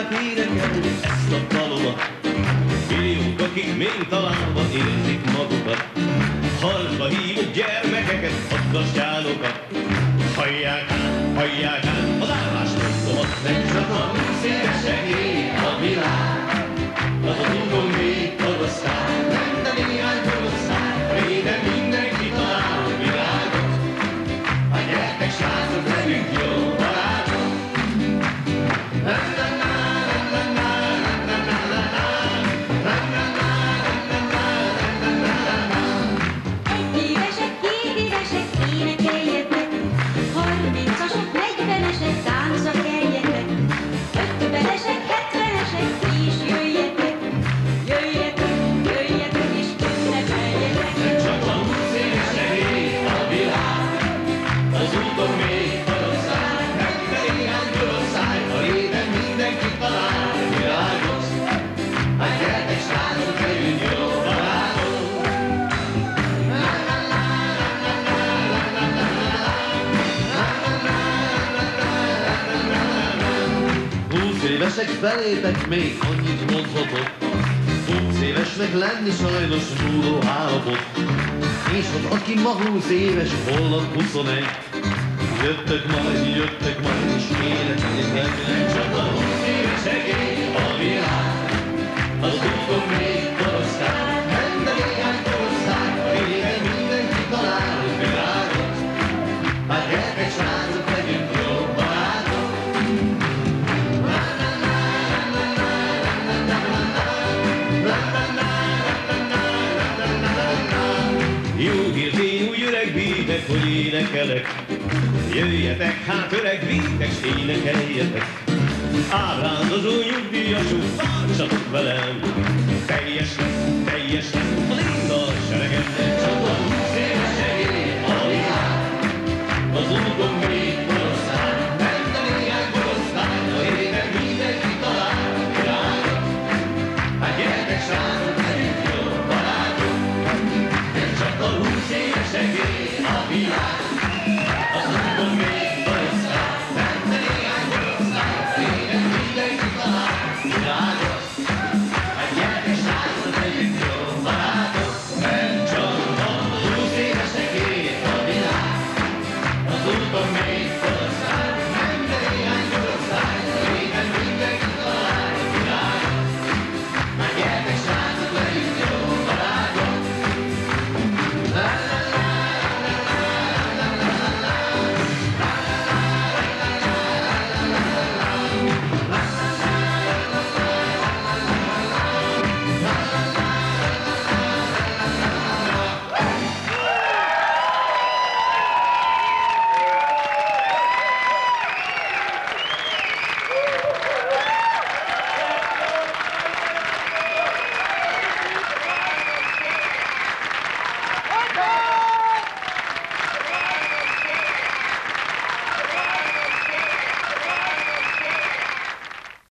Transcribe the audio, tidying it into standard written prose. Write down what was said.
át énekelni ezt a dalomat. Milliók, akik még találva érzik magukat, halka hívott gyermekeket, aggassánokat. Hallják át az álláspontomat, nem csak a 20 évesek él a világ. Az a tudom még korosztály, nem de néhány korosztály, régen mindenki talál világot. A gyertek srácok, legyünk jó barátok. Egyévesek, kétévesek, énekeljetek, 30-asok, 40-esek, táncra keljetek, 50-esek, 70-esek, ti is jöjjetek, jöjjetek és ünnepeljetek. Csak a 20 évesek él a világ, az úton még korosztály, nem de néhány korosztály, a régen mindenki talál világot. A gyertek srácok, legyünk jó barátok. 20 évesek felétek még annyit mondhatok, 20 évesnek lenni sajnos múló állapot. És az, aki ma 20 éves, holnap 21, jöttök majd, és énekeljetek. Csak a 20 évesek él a világ, az úton még korosztály, nem de néhány korosztály, a régen mindenki talál világot. Hát gyertek srácok, legyünk jó barátok. Jó hírt én úgy öreg vítek, hogy énekelek. Jöjjetek hát öreg vítek, s énekeljetek. Ábrándozó nyugdíjasok, tártsatok velem. Teljes lesz az én dalseregemnek. Csak a 20 évesek él a világ, az úton még korosztály, nem de néhány korosztály, a régen mindenki talál világot. Hát gyertek srácok, legyünk jó barátok. Csak a 20 évesek él a világ.